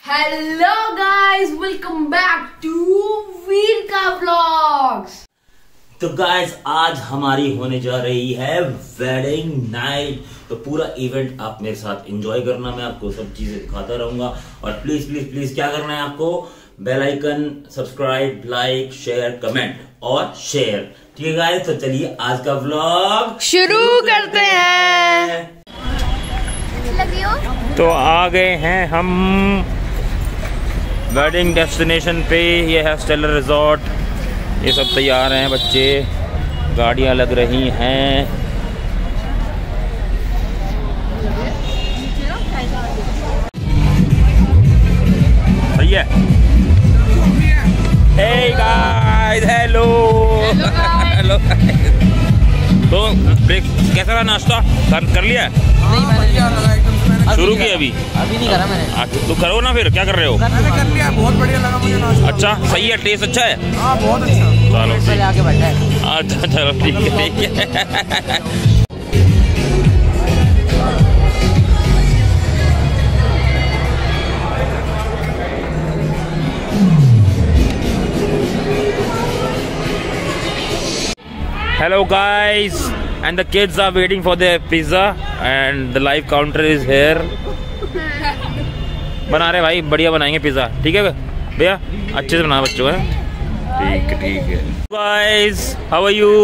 Hello guys, welcome back to Veer का vlogs. तो guys आज हमारी होने जा रही है वेडिंग नाइट। तो पूरा इवेंट आप मेरे साथ एंजॉय करना, मैं आपको सब चीजें दिखाता रहूंगा। और प्लीज प्लीज प्लीज क्या करना है आपको, bell icon, subscribe, like, share, comment और शेयर। ठीक है गाइस, तो चलिए आज का व्लॉग शुरू करते हैं। तो आ गए हैं हम वेडिंग डेस्टिनेशन पे। ये है स्टेलर रिजॉर्ट। ये सब तैयार हैं बच्चे, गाड़ियां लग रही हैं। सही है। Hey guys, hello hello. तो ब्रेक कैसा रहा, नाश्ता कर लिया? शुरू किया अभी नहीं करा मैंने। तो करो ना, फिर क्या कर रहे हो? मैंने कर लिया, बहुत बढ़िया लगा मुझे नाश्ता। अच्छा, सही है, टेस्ट अच्छा है। हाँ बहुत अच्छा। चलो ठीक आके बैठा है। अच्छा चलो ठीक है। Hello guys, and the kids are waiting for their pizza and the live counter is here. बना रहे भाई, बढ़िया बनाएंगे पिज़्ज़ा। ठीक है भैया, अच्छे से बना बच्चों है। ठीक है। Guys, how are you?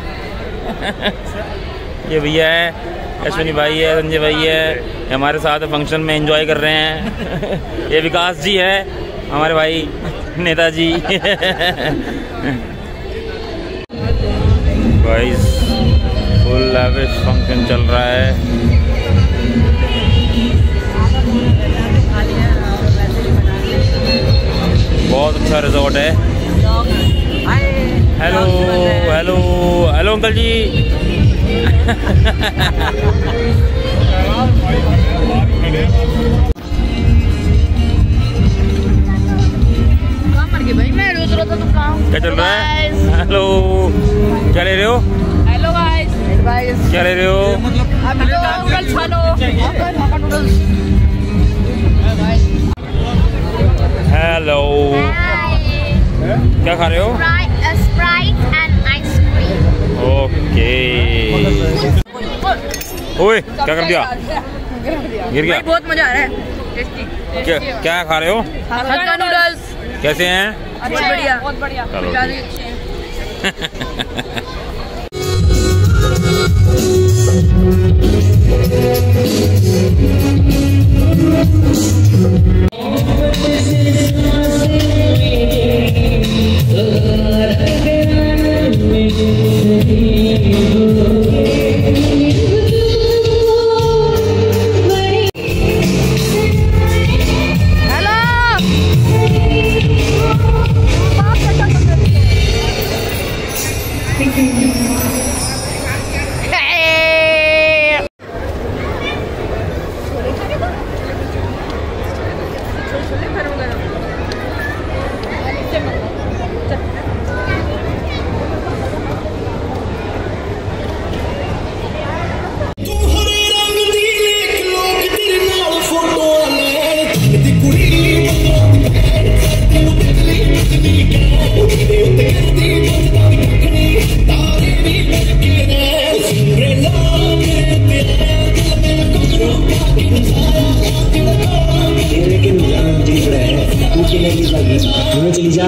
ये भैया है, अश्विनी भाई है, संजय भाई है, ये हमारे साथ फंक्शन में एंजॉय कर रहे हैं। ये विकास जी है, हमारे भाई नेताजी। गाइस फुल लैविश फंक्शन चल रहा है। बहुत अच्छा रिजॉर्ट है। Hello hello hello uncle ji. क्या चल रहा है? हेलो, क्या ले रहे हो? हेलो गाइस, क्या ले रहे हो? हेलो, क्या खा रहे हो? Sprite and ice cream. ओके। ओए, क्या कर दिया? गिर गया? बहुत मजा आ रहा है। क्या खा रहे हो? Hakka noodles. कैसे हैं? बहुत बढ़िया, बहुत बढ़िया। चलो चली जा।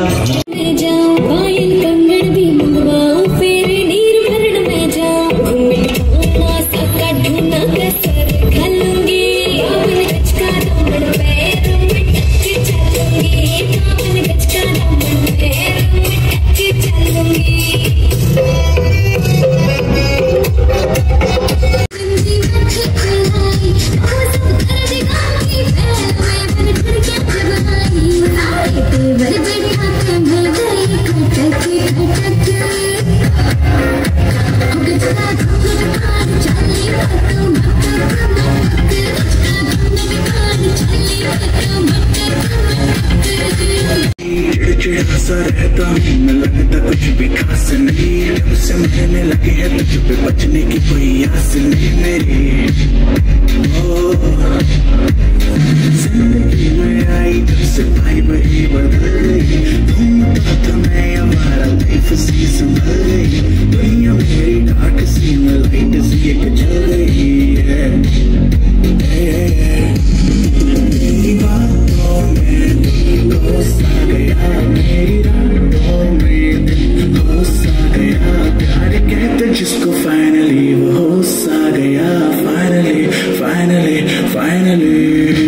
सा रहता हूँ मैं, लगता कुछ भी खास नहीं, उससे मरने लगे हैं तुझ पे बचने की कोई आस नहीं मेरी। जिंदगी में आई संभल गई, दुनिया मेरी डार्क सी में लाइट सी एक जल गई है। मेरी बातों में दिल घुस आ गया, मेरी रातों में दिल घुस आ गया, प्यार कहते जिसको फाइनली वो होश आ गया, फाइनली फाइनली फाइनली।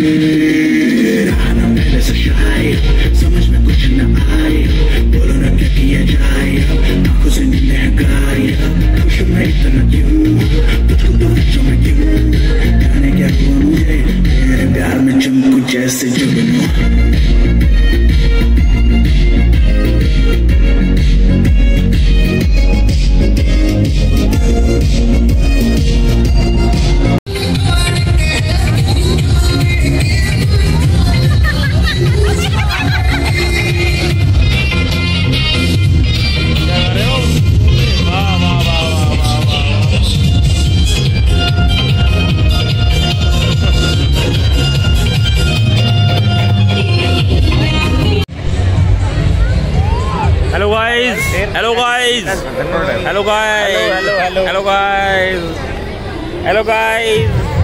रहना पहले से शायद समझ में कुछ न आए, बोलो ना क्या किया जाए, आंखों से नींद है गायब, खुश मैं इतना क्यों, तुझको तो बच्चों में क्यों, जाने क्या हुआ मुझे, तेरे प्यार में चमकू जैसे जुगनू। Hello guys, hello guys, hello guys, hello guys, hello guys.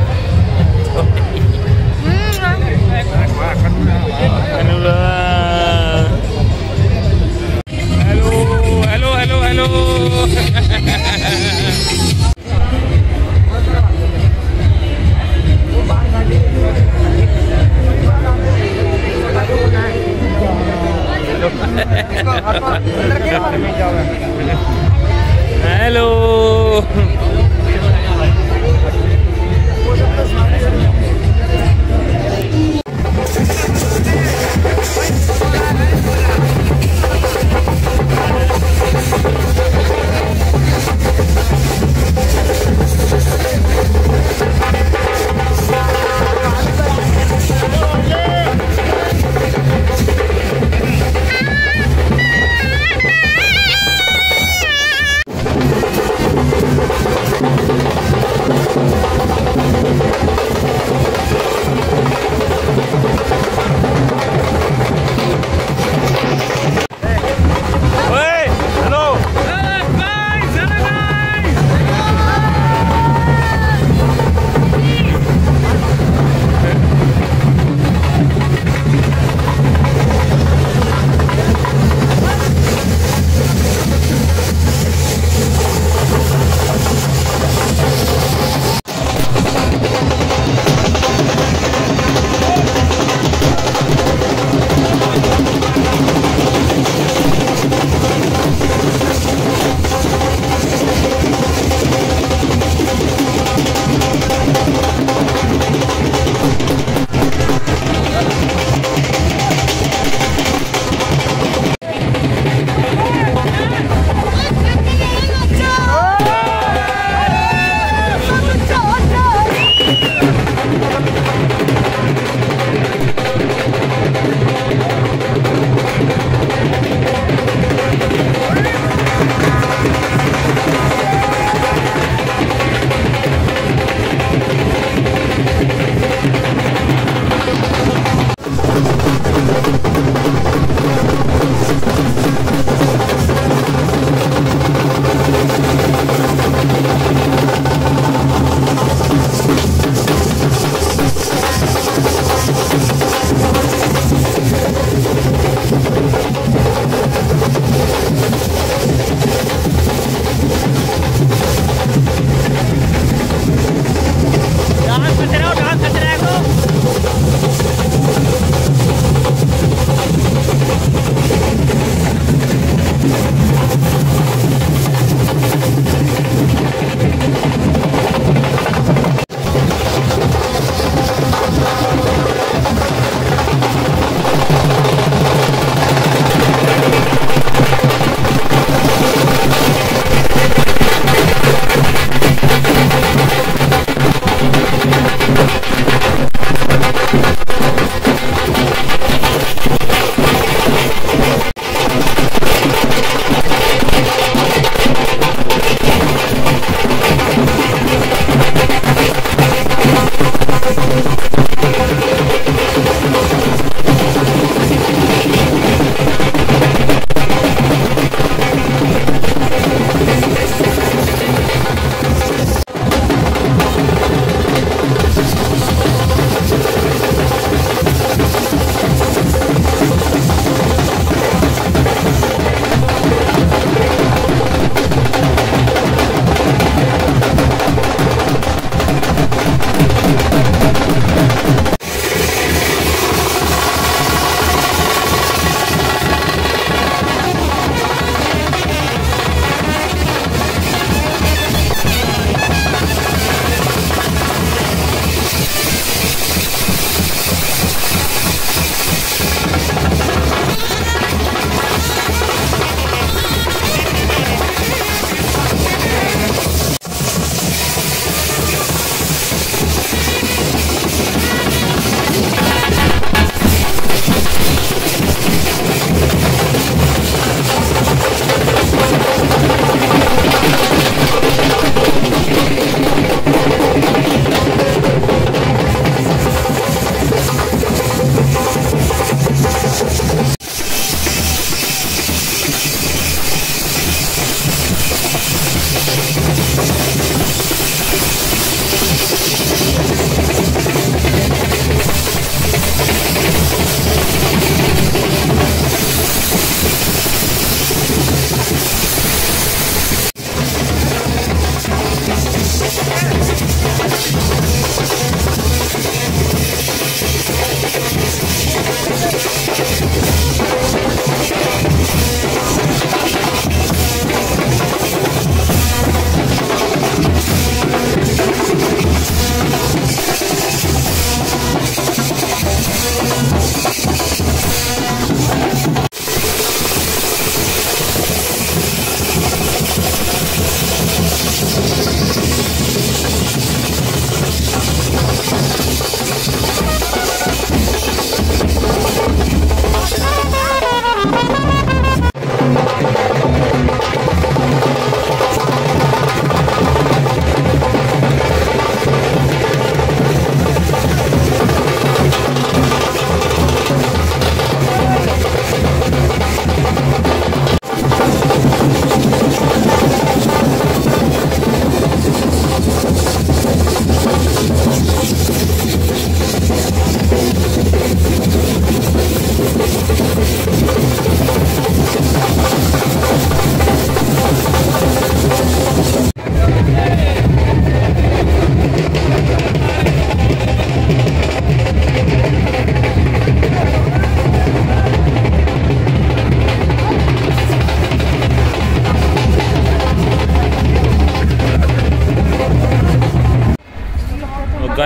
Hello, hello, hello. Hello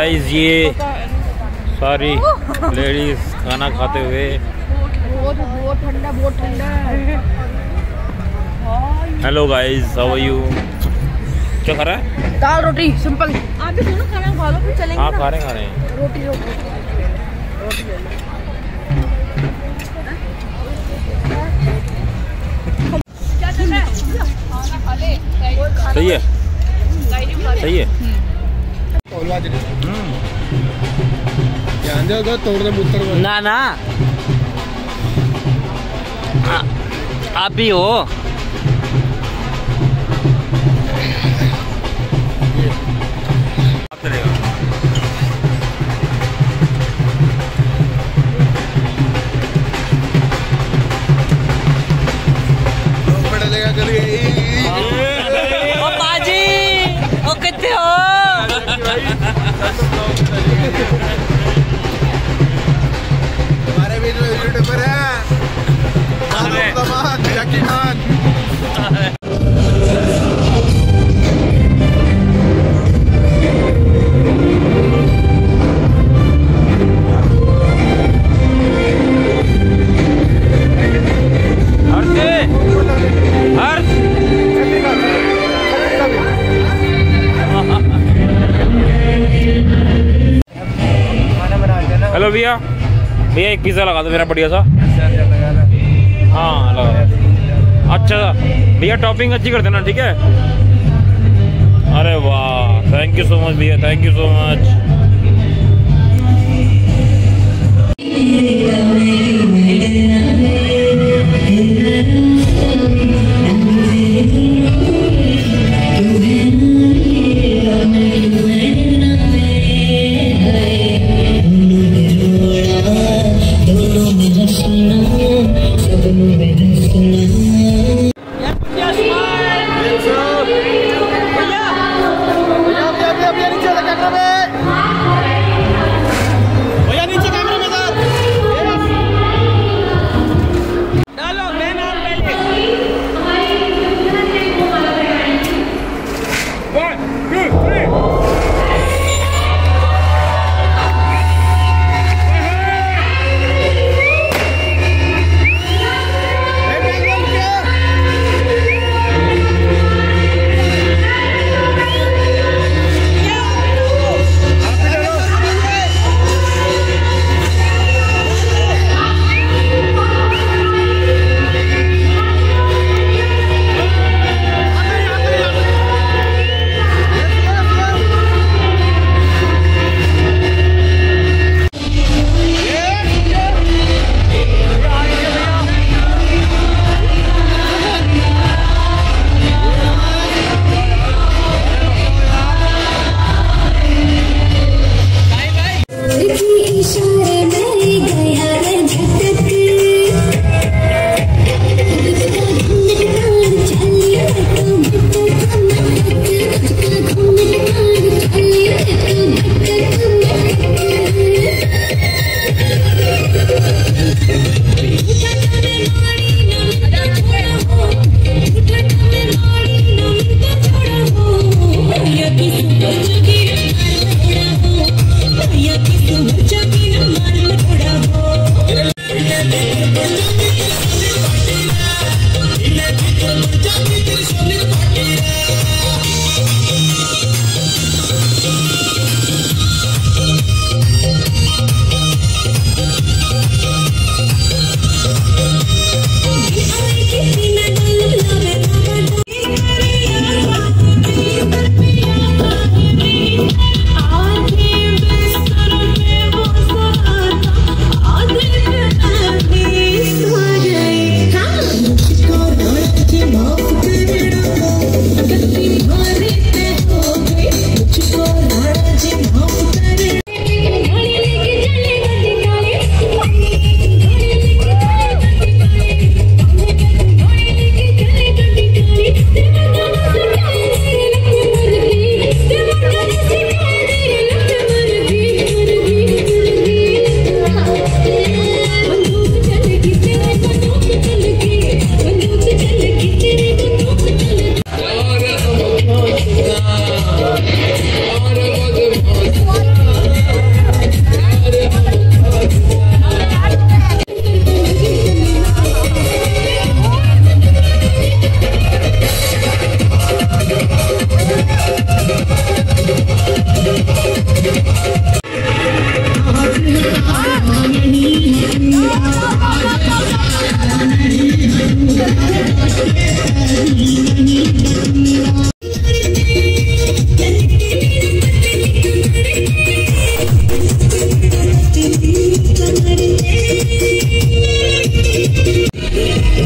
guys ये सारी लेडीज खाना खाते हुए। बहुत ठंडा, बहुत ठंडा है। Hello guys, how are you? क्या खा रहा है? दाल रोटी सिंपल। आप भी दोनों खाना खा लो फिर चलेंगे। हाँ खा रहे हैं। रोटी क्या चल रहा है? सही है, सही है। ना ना आप भी हो। बाजी ओ कितने हो? हमारे बीच में यूट्यूबर है जकी खान। हेलो भैया, भैया एक पिज़्ज़ा लगा दो मेरा बढ़िया सा। हाँ लगा। अच्छा भैया टॉपिंग अच्छी कर देना, ठीक है? अरे वाह, थैंक यू सो मच भैया, thank you so much. This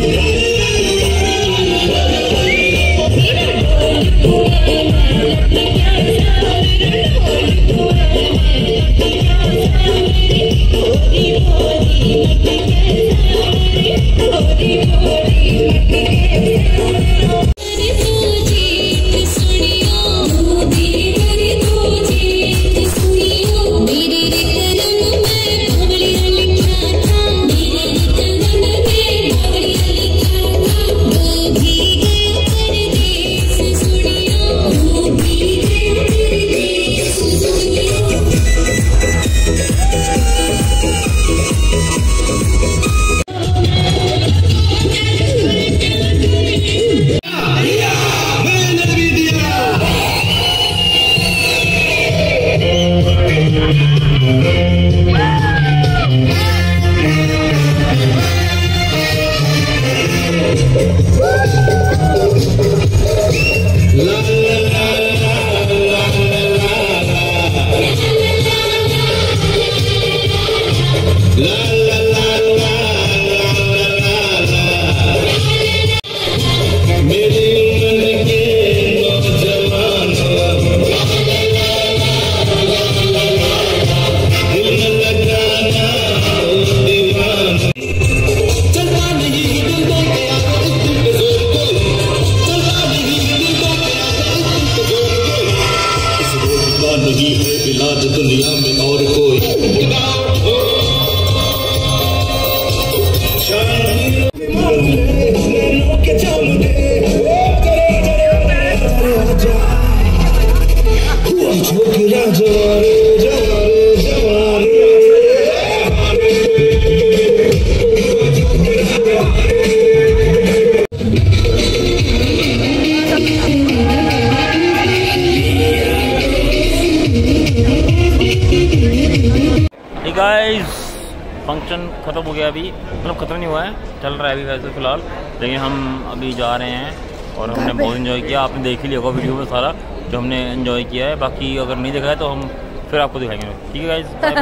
guys function ख़त्म हो गया, अभी मतलब ख़त्म नहीं हुआ है, चल रहा है अभी वैसे फ़िलहाल, लेकिन हम अभी जा रहे हैं और हमने बहुत इन्जॉय किया। आपने देख ही लिया होगा वीडियो में सारा जो हमने इन्जॉय किया है, बाकी अगर नहीं देखा है तो हम फिर आपको दिखाएंगे। ठीक है guys, bye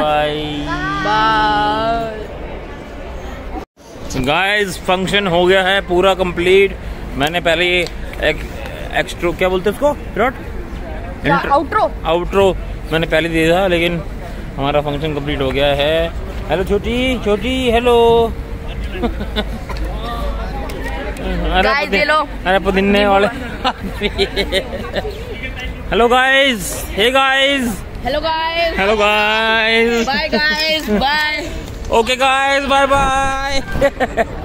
bye. Guys function हो गया है पूरा कंप्लीट। मैंने पहले एक एक्स्ट्रो क्या बोलते हैं उसको, आउट्रो मैंने पहले दिया था, लेकिन हमारा फंक्शन कंप्लीट हो गया है। हेलो छोटी छोटी, हेलो। अरे पुदीने वाले। Hello guys, hey guys, hello guys, hello guys, bye guys, bye. Okay guys, bye bye.